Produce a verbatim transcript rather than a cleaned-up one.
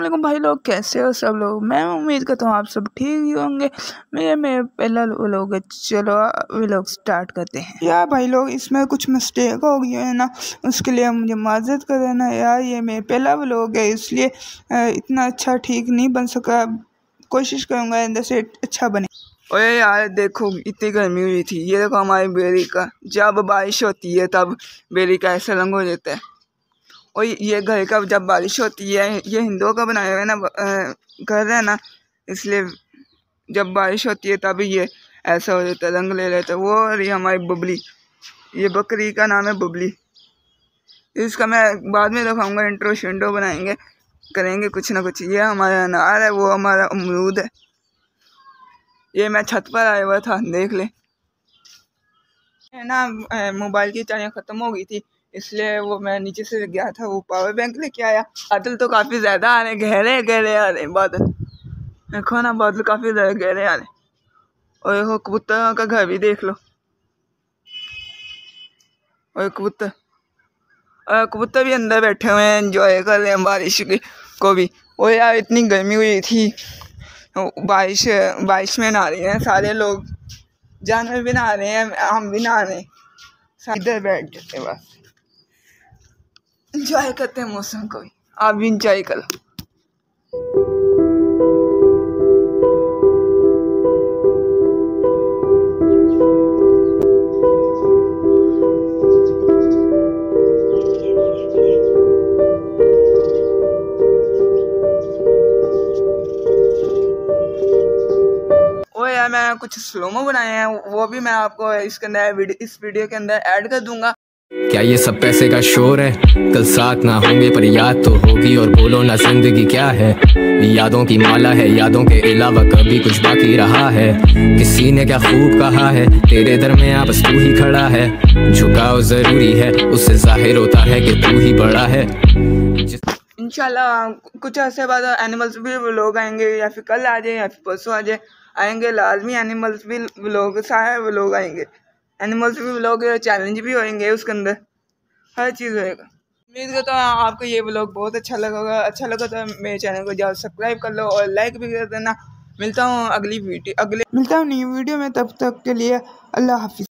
वालेकुम भाई लोग, कैसे हो सब लोग। मैं उम्मीद करता हूँ आप सब ठीक ही होंगे। मेरे मेरे पहला व्लॉग है, चलो व्लॉग स्टार्ट करते हैं। यार भाई लोग, इसमें कुछ मिस्टेक हो गई है ना, उसके लिए मुझे माजरत कर देना यार। ये मेरा पहला व्लॉग है, इसलिए इतना अच्छा ठीक नहीं बन सका। कोशिश करूँगा अंदर से अच्छा बने। ओए यार देखो, इतनी गर्मी हुई थी। ये देखो हमारी बेरी का, जब बारिश होती है तब बेरी का ऐसा रंग हो जाता है। और ये घर का जब बारिश होती है, ये हिंदुओं का बनाया हुआ है ना घर है ना, इसलिए जब बारिश होती है तब ये ऐसा हो जाता है, रंग ले लेता है वो। और ये हमारी बबली, ये बकरी का नाम है बबली। इसका मैं बाद में दिखाऊंगा, इंट्रो शिंट्रो बनाएंगे, करेंगे कुछ ना कुछ। ये हमारा अनार है, वो हमारा अमरूद है। ये मैं छत पर आया हुआ था, देख ले ना। मोबाइल की चार्जिंग ख़त्म हो गई थी, इसलिए वो मैं नीचे से गया था, वो पावर बैंक लेके आया। बादल तो काफ़ी ज़्यादा आ रहे, गहरे गहरे आ रहे बादल। देखो ना, बादल काफ़ी ज़्यादा गहरे आ रहे। और देखो कबूतर का घर भी देख लो। और कबूतर और कबूतर भी अंदर बैठे हुए हैं, एंजॉय कर रहे हैं बारिश की को भी। और यार इतनी गर्मी हुई थी, बारिश बारिश में नहा रहे हैं सारे लोग, जानवर भी नहा रहे हैं, हम भी नहा रहे हैं। इधर बैठ जाते हैं, बस इंजॉय करते हैं मौसम को भी। आप भी इंजॉय करो। ओए यार, मैं कुछ स्लोमो बनाए हैं, वो भी मैं आपको इसके अंदर वीडियो इस वीडियो के अंदर ऐड कर दूंगा। क्या ये सब पैसे का शोर है? कल साथ ना होंगे पर याद तो होगी। और बोलो ना जिंदगी क्या है, यादों की माला है, यादों के अलावा कभी कुछ बाकी रहा है। किसी ने क्या खूब कहा है, तेरे दरमियां बस तू ही खड़ा है। झुकाव जरूरी है, उससे जाहिर होता है कि तू ही बड़ा है। इंशाल्लाह कुछ ऐसे बाद एनिमल्स भी व्लॉग आएंगे, या फिर कल आ जाए या फिर परसों आ जाए, आएंगे लाजमी। एनिमल्स भी व्लॉग, सारे व्लॉग आएंगे। एनिमल्स भी व्लॉग, चैलेंज भी होंगे, उसके अंदर हर चीज़ होएगा। उम्मीद करता हूँ आपको ये व्लॉग बहुत अच्छा लगा। अच्छा लगा तो मेरे चैनल को जाओ सब्सक्राइब कर लो और लाइक भी कर देना। मिलता हूँ अगली वीडियो अगले मिलता हूँ नई वीडियो में, तब तक के लिए अल्लाह हाफिज़।